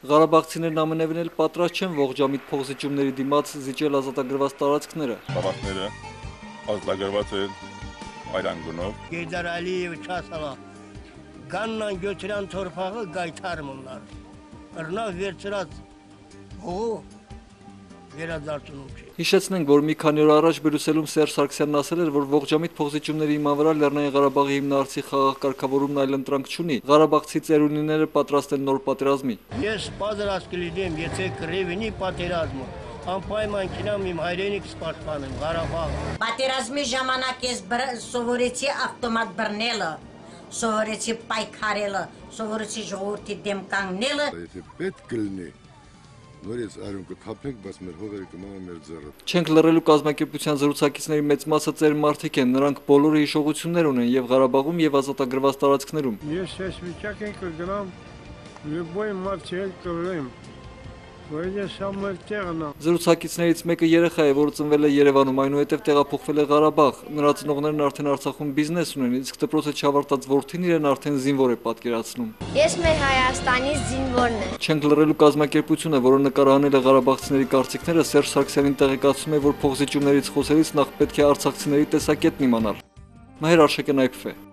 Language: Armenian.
Ղարաբաղցիներն ամենևին էլ պատրաստ չեն ողջամիտ փոխզիջումների դիմաց զիջել ազատագրված տարածքները։ Տարածքները ազատագրված են այլանգնով։ Heydər Əliyev Kasala qanla götürən torpağı qaytarmırlar. Irnaq verçirած oğu verəcərtünüm ki. Հիշեցնենք, որ մի քանի օր առաջ Բրյուսելում Սերժ Սարգսյանն ասել էր, որ ողջամիտ փոխզիջումների հիման վրա Լեռնային Ղարաբաղի հիմնարարցի խաղաղ կարգավորումն այլընտրանք չունի, Ղարաբաղցի ծերունիները պատրաստ են նոր պատերազմի։ Ես պատրաստ կլինեմ, եթե կռևնի պատերազմը, անպայման կինամ իմ հայրենիք սպարտանեմ, Ղարաբաղը։ Պատերազմի ժամանակ ես սովորեցի ավտոմատ բռնելը, սովորեցի պայքարելը, սովորեցի ժողովրդի դեմ կանգնելը։ Եթե պետք կլինի, նորից արում կթափենք, բայց մեր հողերը կմնան մեր ձեռը։ Չենք լռելու կազմակերպության զրուցակիցների մեծ մասը ծեր մարդիկ են, նրանք բոլորը հիշողություններ ունեն եւ Ղարաբաղում եւ ազատագրված տարածքներում։ Ես ես վիճակ ենք կգնամ լույբոյ մարդիկ կրեմ, որ ես ամեր տեղնա։ Զրուցակիցներից մեկը երեխա է, որը ծնվել է Երևանում, այնուհետև տեղափոխվել է Ղարաբաղ։ Նրա ծնողներն արդեն Արցախում բիզնես ունեն, իսկ դպրոցը չավարտած որդին իրեն արդեն զինվոր է պատկերացնում։ Ես մեր Հայաստանի զինվորն եմ։ Չենք լռելու կազմակերպությունը, որը նկարահանել է ղարաբաղցիների կարծիքները, Սերժ Սարգսյանին տեղեկացնում է, որ փոխզիջումներից խոսելիս նախ պետք է արցախցիների տեսակետն իմանալ։ Մհեր Արշակյան, IPV